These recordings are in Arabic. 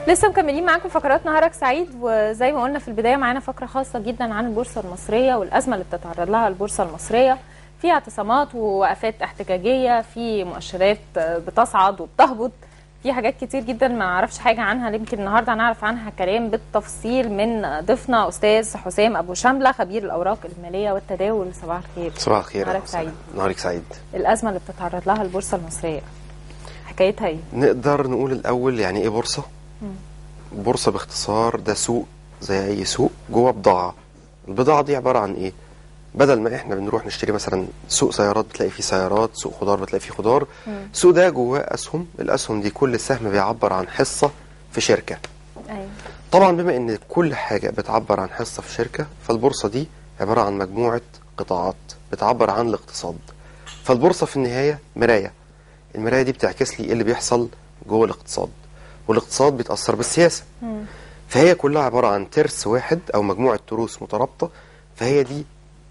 لسه مكملين معاكم فقرات نهارك سعيد، وزي ما قلنا في البدايه معانا فقره خاصه جدا عن البورصه المصريه والازمه اللي بتتعرض لها البورصه المصريه. في اعتصامات ووقفات احتجاجيه، في مؤشرات بتصعد وبتهبط، في حاجات كتير جدا ما نعرفش حاجه عنها. يمكن النهارده هنعرف عنها كلام بالتفصيل من ضيفنا استاذ حسام ابو شامله، خبير الاوراق الماليه والتداول. صباح الخير. صباح الخير. نهارك سعيد. نهارك سعيد. الازمه اللي بتتعرض لها البورصه المصريه حكايتها ايه؟ نقدر نقول الاول يعني ايه بورصه؟ بورصه باختصار ده سوق زي اي سوق جوه بضاعه. البضاعه دي عباره عن ايه؟ بدل ما احنا بنروح نشتري مثلا سوق سيارات بتلاقي فيه سيارات، سوق خضار بتلاقي فيه خضار، السوق ده جواه اسهم. الاسهم دي كل سهم بيعبر عن حصه في شركه. ايوه. طبعا بما ان كل حاجه بتعبر عن حصه في شركه، فالبورصه دي عباره عن مجموعه قطاعات بتعبر عن الاقتصاد. فالبورصه في النهايه مرايه. المرايه دي بتعكس لي ايه اللي بيحصل جوه الاقتصاد، والاقتصاد بيتاثر بالسياسه. فهي كلها عباره عن ترس واحد او مجموعه تروس مترابطه. فهي دي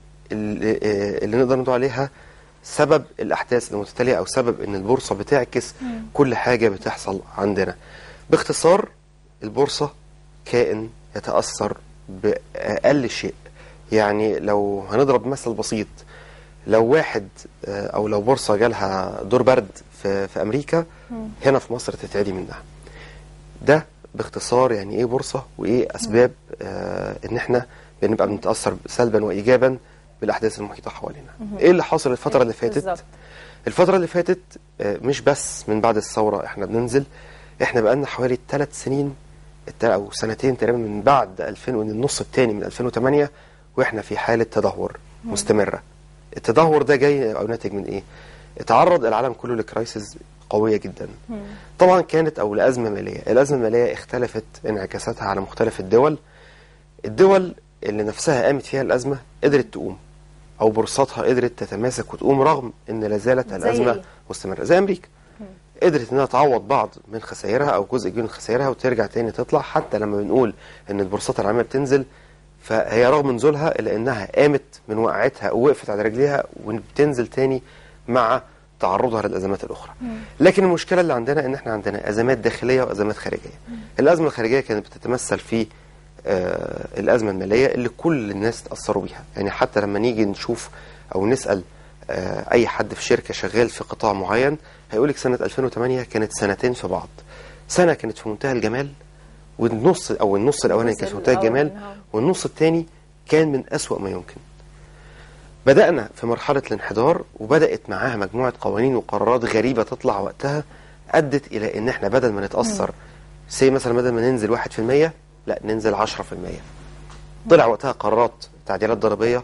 اللي نقدر نقول عليها سبب الاحداث المتتاليه، او سبب ان البورصه بتعكس كل حاجه بتحصل عندنا. باختصار البورصه كائن يتاثر باقل شيء. يعني لو هنضرب مثل بسيط، لو واحد او لو بورصه جالها دور برد في امريكا، هنا في مصر تتعدي منها. ده باختصار يعني ايه بورصه، وايه اسباب ان احنا بنبقى بنتاثر سلبا وايجابا بالاحداث المحيطه حوالينا. ايه اللي حصل الفتره اللي فاتت؟ بالزبط. الفتره اللي فاتت مش بس من بعد الثوره احنا بننزل، احنا بقالنا حوالي 3 سنين او سنتين تقريبا من بعد 2000 والنص الثاني من 2008 واحنا في حاله تدهور مستمره. التدهور ده جاي او ناتج من ايه؟ اتعرض العالم كله لكرايسيس قويه جدا. طبعا كانت او لازمه ماليه. الازمه الماليه اختلفت انعكاساتها على مختلف الدول. الدول اللي نفسها قامت فيها الازمه قدرت تقوم، او بورصاتها قدرت تتماسك وتقوم رغم ان لا زالت الازمه مستمره. زي امريكا قدرت انها تعوض بعض من خسائرها او جزء كبير من خسائرها وترجع تاني تطلع. حتى لما بنقول ان البورصات العالميه بتنزل، فهي رغم نزولها الا انها قامت من وقعتها ووقفت على رجليها وبتنزل تاني مع تعرضها للازمات الاخرى. لكن المشكله اللي عندنا ان احنا عندنا ازمات داخليه وازمات خارجيه. الازمه الخارجيه كانت بتتمثل في الازمه الماليه اللي كل الناس تاثروا بيها. يعني حتى لما نيجي نشوف او نسال اي حد في شركه شغال في قطاع معين، هيقولك سنه 2008 كانت سنتين في بعض. سنه كانت في منتهى الجمال، والنص او النص الاولاني كان في منتهى الجمال، والنص الثاني كان من اسوأ ما يمكن. بدأنا في مرحلة الانحدار، وبدأت معاها مجموعة قوانين وقرارات غريبة تطلع وقتها أدت إلى إن إحنا بدل ما نتأثر سي مثلا بدل ما ننزل 1%، لا ننزل 10%. طلع وقتها قرارات تعديلات ضريبية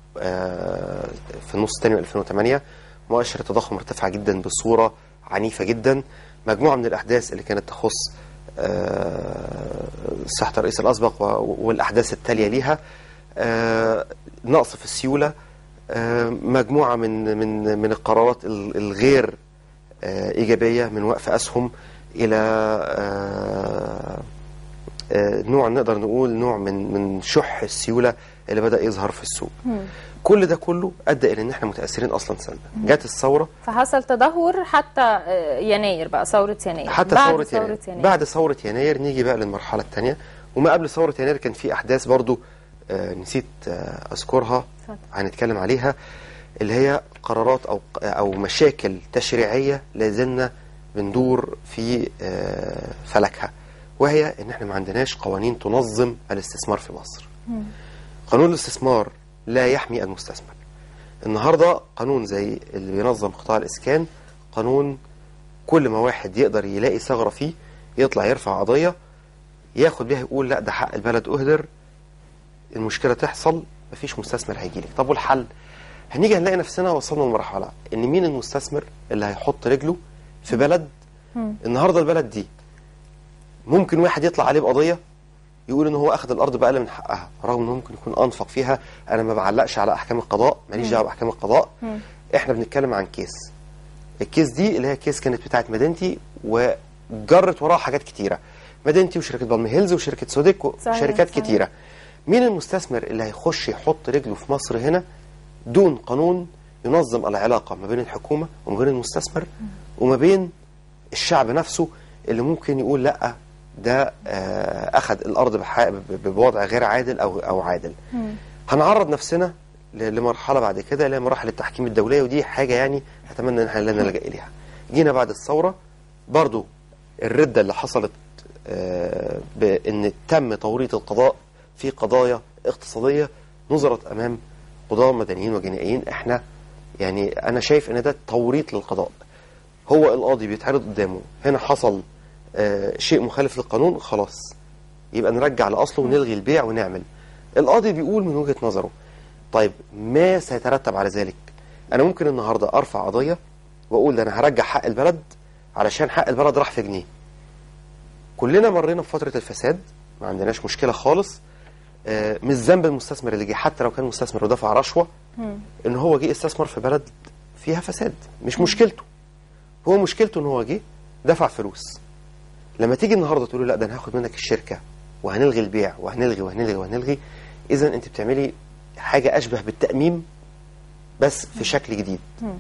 في النص الثاني من 2008. مؤشر التضخم ارتفع جدا بصورة عنيفة جدا. مجموعة من الأحداث اللي كانت تخص صحة الرئيس الأسبق والأحداث التالية ليها، نقص في السيولة، مجموعة من القرارات الغير إيجابية، من وقف أسهم إلى نوع نقدر نقول نوع من شح السيولة اللي بدأ يظهر في السوق. كل ده كله أدى إلى إن إحنا متأثرين أصلا سلبا. جت الثورة فحصل تدهور حتى يناير، بقى ثورة يناير. حتى بعد ثورة يناير. بعد ثورة يناير نيجي بقى للمرحلة الثانية. وما قبل ثورة يناير كان في أحداث برضو نسيت أذكرها، هنتكلم عليها، اللي هي قرارات أو مشاكل تشريعية لازلنا بندور في فلكها، وهي إن احنا ما عندناش قوانين تنظم الاستثمار في مصر. قانون الاستثمار لا يحمي المستثمر. النهاردة قانون زي اللي بينظم قطاع الإسكان، قانون كل ما واحد يقدر يلاقي ثغرة فيه يطلع يرفع قضية ياخد بيها يقول لا ده حق البلد أهدر، المشكلة تحصل مفيش مستثمر هيجي لك. طب والحل؟ هنيجي هنلاقي نفسنا وصلنا لمرحلة ان مين المستثمر اللي هيحط رجله في بلد النهاردة البلد دي ممكن واحد يطلع عليه بقضية يقول ان هو اخذ الارض بأقل من حقها، رغم انه ممكن يكون انفق فيها. انا ما بعلقش على احكام القضاء، ماليش دعوه باحكام القضاء. احنا بنتكلم عن كيس. الكيس دي اللي هي كيس كانت بتاعت مدينتي وجرت وراها حاجات كتيره، مدينتي وشركه بالم هيلز وشركه سوديك وشركات كتيره. مين المستثمر اللي هيخش يحط رجله في مصر هنا دون قانون ينظم العلاقه ما بين الحكومه وما بين المستثمر وما بين الشعب نفسه، اللي ممكن يقول لا ده اخذ الارض بوضع غير عادل او عادل. هنعرض نفسنا لمرحله بعد كده اللي هي مراحل التحكيم الدوليه، ودي حاجه يعني اتمنى ان احنا لا نلجا اليها. جينا بعد الثوره برضو الرده اللي حصلت بان تم توريط القضاء في قضايا اقتصاديه نظرت امام قضاة مدنيين وجنائيين. احنا يعني انا شايف ان ده توريط للقضاء. هو القاضي بيتعرض قدامه هنا حصل شيء مخالف للقانون، خلاص يبقى نرجع لاصله ونلغي البيع ونعمل. القاضي بيقول من وجهة نظره. طيب ما سيترتب على ذلك؟ انا ممكن النهارده ارفع قضيه واقول ده انا هرجع حق البلد علشان حق البلد راح في جنيه. كلنا مرينا بفتره الفساد، ما عندناش مشكله خالص. مش ذنب المستثمر اللي جه، حتى لو كان مستثمر ودفع رشوه ان هو جه استثمر في بلد فيها فساد، مش مشكلته. هو مشكلته ان هو جه دفع فلوس. لما تيجي النهارده تقول له لا ده انا هاخد منك الشركه وهنلغي البيع وهنلغي وهنلغي وهنلغي، اذا انت بتعملي حاجه اشبه بالتاميم بس في شكل جديد.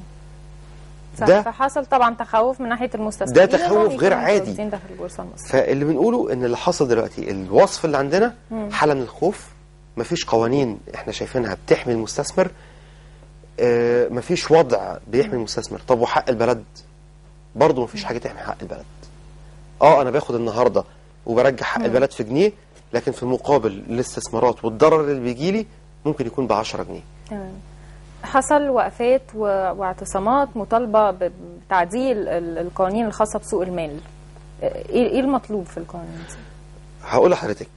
ده فحصل طبعا تخوف من ناحيه المستثمرين، ده تخوف غير عادي داخل البورصه المصريه. فاللي بنقوله ان اللي حصل دلوقتي الوصف اللي عندنا حاله من الخوف. مفيش قوانين احنا شايفينها بتحمي المستثمر، مفيش وضع بيحمي المستثمر. طب وحق البلد برضه مفيش حاجه تحمي حق البلد. انا باخد النهارده وبرجع حق البلد في جنيه، لكن في المقابل الاستثمارات والضرر اللي بيجي لي ممكن يكون ب10 جنيه. تمام. حصل وقفات واعتصامات مطالبه بتعديل القوانين الخاصه بسوق المال. ايه المطلوب في القوانين دي؟ هقول لحضرتك،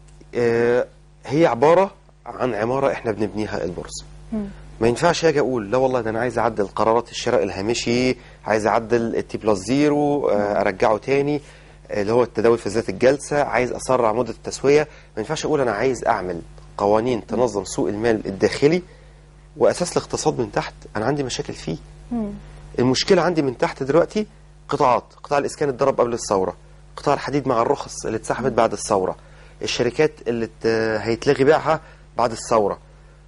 هي عباره عن عماره احنا بنبنيها البورصه. ما ينفعش اجي اقول لا والله ده انا عايز اعدل قرارات الشراء الهامشي، عايز اعدل التي بلس زيرو، ارجعه تاني اللي هو التداول في ذات الجلسه، عايز اسرع مده التسويه. ما ينفعش اقول انا عايز اعمل قوانين تنظم سوق المال الداخلي واساس الاقتصاد من تحت انا عندي مشاكل فيه. المشكله عندي من تحت دلوقتي قطاع الاسكان اتضرب قبل الثوره، قطاع الحديد مع الرخص اللي اتسحبت بعد الثوره، الشركات اللي هيتلغي بيعها بعد الثوره.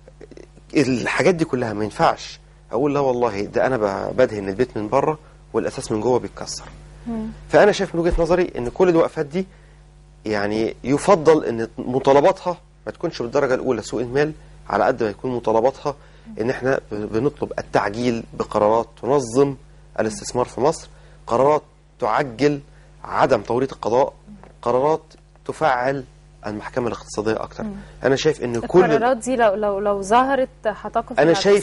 الحاجات دي كلها ما ينفعش اقول لا والله ده انا بدهن البيت من بره والاساس من جوه بيتكسر. فانا شايف من وجهه نظري ان كل الوقفات دي يعني يفضل ان مطالباتها ما تكونش بالدرجه الاولى سوق المال، على قد ما يكون مطالباتها ان احنا بنطلب التعجيل بقرارات تنظم الاستثمار في مصر، قرارات تعجل عدم توريط القضاء، قرارات تفعل المحكمة الاقتصادية أكتر. أنا شايف إن كل القرارات دي لو ظهرت هتقف. أنا شايف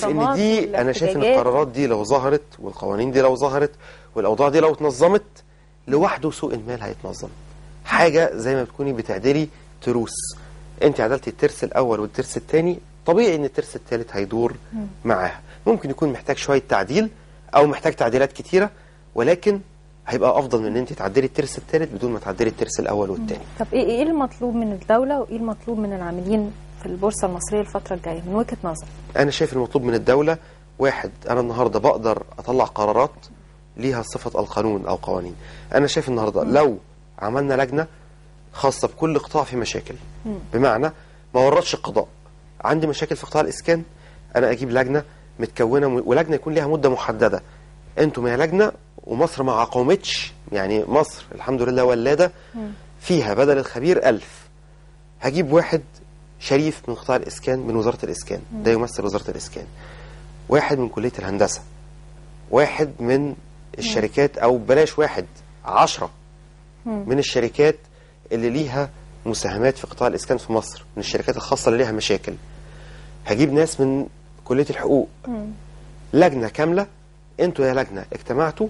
إن القرارات دي لو ظهرت والقوانين دي لو ظهرت والأوضاع دي لو اتنظمت لوحده سوق المال هيتنظم. حاجة زي ما بتكوني بتعدلي تروس، أنت عدلتي الترس الأول والترس الثاني، طبيعي إن الترس الثالث هيدور معاها. ممكن يكون محتاج شوية تعديل أو محتاج تعديلات كتيرة، ولكن هيبقى افضل من ان انت تعدلي الترس الثالث بدون ما تعدلي الترس الاول والثاني. طب ايه المطلوب من الدوله وايه المطلوب من العاملين في البورصه المصريه الفتره الجايه من وجهه نظرك؟ انا شايف المطلوب من الدوله، واحد، انا النهارده بقدر اطلع قرارات ليها صفه القانون او قوانين. انا شايف النهارده لو عملنا لجنه خاصه بكل قطاع في مشاكل، بمعنى ما ورطش القضاء عندي مشاكل في قطاع الاسكان، انا اجيب لجنه متكونه ولجنه يكون ليها مده محدده. انتم يا لجنه ومصر ما عقومتش، يعني مصر الحمد لله ولاده فيها بدل الخبير 1000. هجيب واحد شريف من قطاع الاسكان من وزاره الاسكان، ده يمثل وزاره الاسكان، واحد من كليه الهندسه، واحد من الشركات او بلاش واحد 10 من الشركات اللي ليها مساهمات في قطاع الاسكان في مصر، من الشركات الخاصه اللي ليها مشاكل. هجيب ناس من كليه الحقوق، لجنه كامله. انتوا يا لجنه اجتمعتوا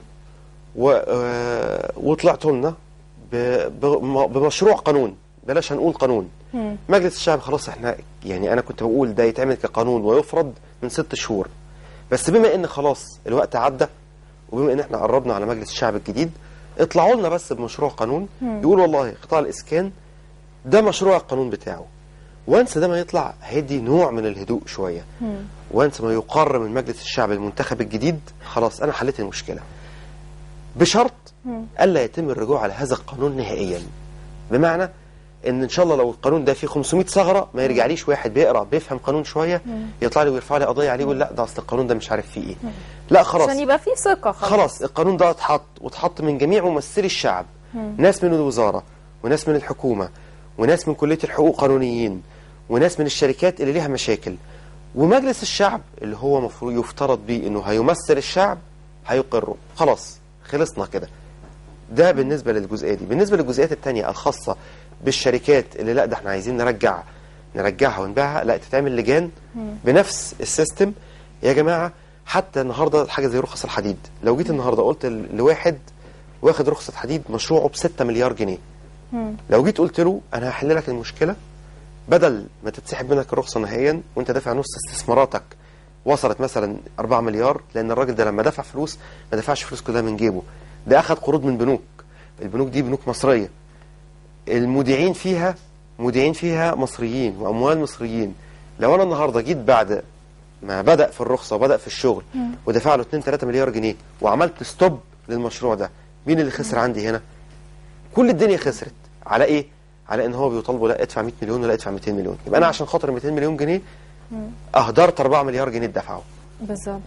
وطلعتوا لنا بمشروع قانون، بلاش هنقول قانون. مجلس الشعب خلاص احنا يعني انا كنت بقول ده يتعمل كقانون ويفرض من 6 شهور، بس بما ان خلاص الوقت عدى وبما ان احنا قربنا على مجلس الشعب الجديد، اطلعوا لنا بس بمشروع قانون يقول والله قطاع الاسكان ده مشروع القانون بتاعه. وانس ده ما يطلع هيدي نوع من الهدوء شويه. وانس ما يقرر من مجلس الشعب المنتخب الجديد، خلاص انا حليت المشكله. بشرط الا يتم الرجوع على هذا القانون نهائيا. بمعنى ان شاء الله لو القانون ده فيه 500 ثغره ما يرجعليش واحد بيقرا بيفهم قانون شويه يطلع لي ويرفع لي قضيه عليه يقول لا ده اصل القانون ده مش عارف فيه ايه. لا خلاص، عشان يبقى فيه ثقه. خلاص القانون ده اتحط من جميع ممثلي الشعب، ناس من الوزاره وناس من الحكومة وناس من كلية الحقوق قانونيين وناس من الشركات اللي ليها مشاكل، ومجلس الشعب اللي هو مفروض يفترض بيه انه هيمثل الشعب هيقره. خلاص خلصنا كده. ده بالنسبة للجزئية دي. بالنسبة للجزئيات التانية الخاصة بالشركات اللي لا ده احنا عايزين نرجعها ونبيعها، لا تتعمل لجان بنفس السيستم. يا جماعة حتى النهاردة حاجة زي رخص الحديد، لو جيت النهاردة قلت لواحد واخد رخصة حديد مشروعه ب6 مليار جنيه، لو جيت قلت له انا هحل لك المشكلة، بدل ما تتسحب منك الرخصة نهائيا وانت دافع نص استثماراتك وصلت مثلا 4 مليار، لان الراجل ده لما دفع فلوس ما دفعش فلوس كلها من جيبه، ده اخذ قروض من بنوك. البنوك دي بنوك مصرية، المودعين فيها مصريين واموال مصريين. لو انا النهارده جيت بعد ما بدأ في الرخصة وبدأ في الشغل ودفع له 2-3 مليار جنيه وعملت ستوب للمشروع ده، مين اللي خسر عندي هنا؟ كل الدنيا خسرت. على ايه؟ على ان هو بيطالبه لا ادفع 100 مليون ولا ادفع 200 مليون. يبقى انا عشان خاطر 200 مليون جنيه اهدرت 4 مليار جنيه دفعه. بالظبط.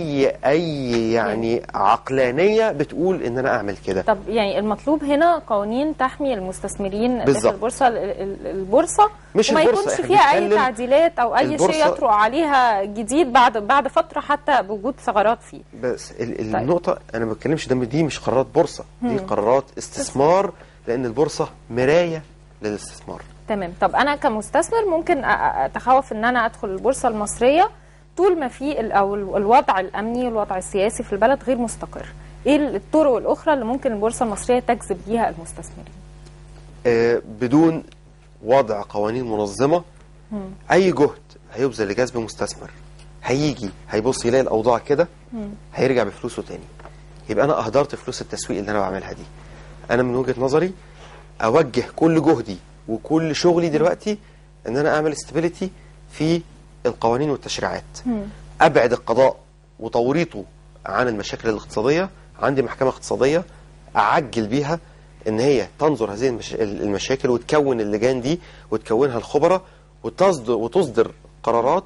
اي يعني عقلانيه بتقول ان انا اعمل كده. طب يعني المطلوب هنا قوانين تحمي المستثمرين بالظبط. داخل البورصه مش وما البورصة، يكونش احنا فيها اي بنتكلم تعديلات او اي شيء يطرق عليها جديد بعد فتره حتى بوجود ثغرات فيه. بس النقطه انا ما بتكلمش دي مش قرارات بورصه، دي قرارات استثمار، لان البورصه مرايه للاستثمار. تمام. طب انا كمستثمر ممكن اتخوف ان انا ادخل البورصه المصريه طول ما في الوضع الامني والوضع السياسي في البلد غير مستقر. ايه الطرق الاخرى اللي ممكن البورصه المصريه تجذب بيها المستثمرين؟ بدون وضع قوانين منظمه، اي جهد هيبذل لجذب مستثمر هيجي هيبص يلاقي الاوضاع كده هيرجع بفلوسه تاني. يبقى انا اهدرت فلوس التسويق اللي انا بعملها دي. انا من وجهه نظري اوجه كل جهدي وكل شغلي دلوقتي ان انا اعمل استابيليتي في القوانين والتشريعات، ابعد القضاء وتوريطه عن المشاكل الاقتصاديه. عندي محكمه اقتصاديه اعجل بيها ان هي تنظر هذه المشاكل وتكون اللجان دي وتكونها الخبراء وتصدر قرارات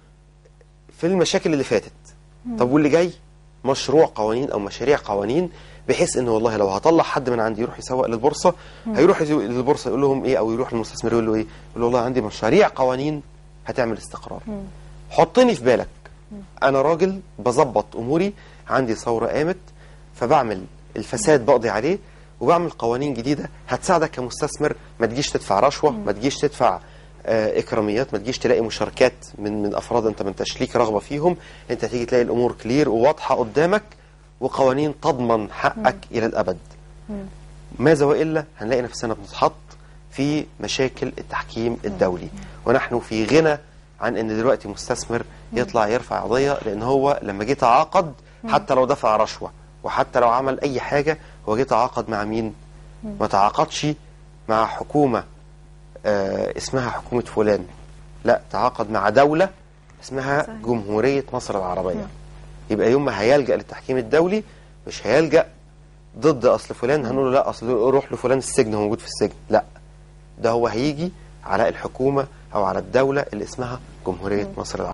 في المشاكل اللي فاتت. طب واللي جاي مشروع قوانين او مشاريع قوانين، بحيث ان والله لو هطلع حد من عندي يروح يسوق للبورصه هيروح للبورصه يقول لهم ايه، او يروح للمستثمر يقول له ايه، يقول له والله عندي مشاريع قوانين هتعمل استقرار. حطني في بالك، انا راجل بظبط اموري، عندي ثوره قامت فبعمل الفساد بقضي عليه وبعمل قوانين جديده هتساعدك كمستثمر. ما تجيش تدفع رشوه، ما تجيش تدفع اكراميات، ما تجيش تلاقي مشاركات من افراد انت ما انتش ليك رغبه فيهم. انت تيجي تلاقي الامور كلير وواضحه قدامك وقوانين تضمن حقك الى الابد. ماذا والا هنلاقي نفسنا بنتحط في مشاكل التحكيم الدولي، ونحن في غنى عن ان دلوقتي مستثمر يطلع يرفع قضيه، لان هو لما جه تعاقد حتى لو دفع رشوه وحتى لو عمل اي حاجه هو جه تعاقد مع مين؟ ما تعاقدش مع حكومه اسمها حكومه فلان، لا تعاقد مع دوله اسمها جمهوريه مصر العربيه. يبقى يوم ما هيلجأ للتحكيم الدولي مش هيلجأ ضد اصل فلان هنقول له لا اصل روح لفلان السجن، هو موجود في السجن، لا ده هو هيجي على الحكومه او على الدوله اللي اسمها جمهوريه مصر العربيه.